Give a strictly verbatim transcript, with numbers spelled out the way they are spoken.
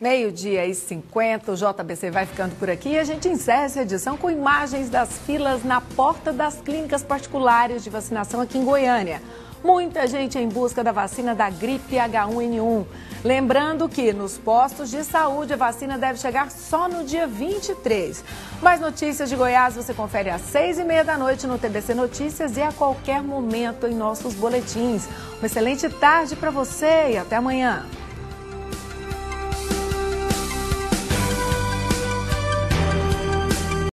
Meio-dia e cinquenta, o J B C vai ficando por aqui e a gente encerra essa edição com imagens das filas na porta das clínicas particulares de vacinação aqui em Goiânia. Muita gente em busca da vacina da gripe H um N um. Lembrando que nos postos de saúde a vacina deve chegar só no dia vinte e três. Mais notícias de Goiás você confere às seis e meia da noite no T B C Notícias e a qualquer momento em nossos boletins. Uma excelente tarde para você e até amanhã.